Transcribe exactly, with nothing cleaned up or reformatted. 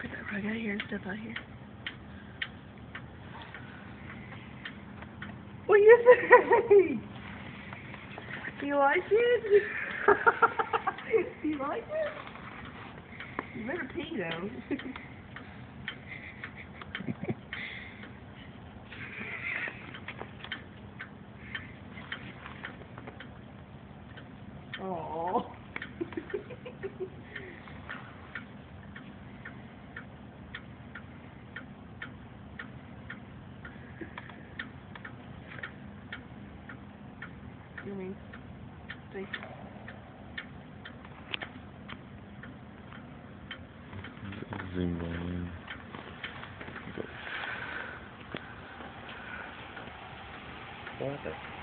Get that rug out of here and step out here. What do you say? Do you like it? Do you like it? You better pee though. Aww. You mean? Thank you. Zoom in. What?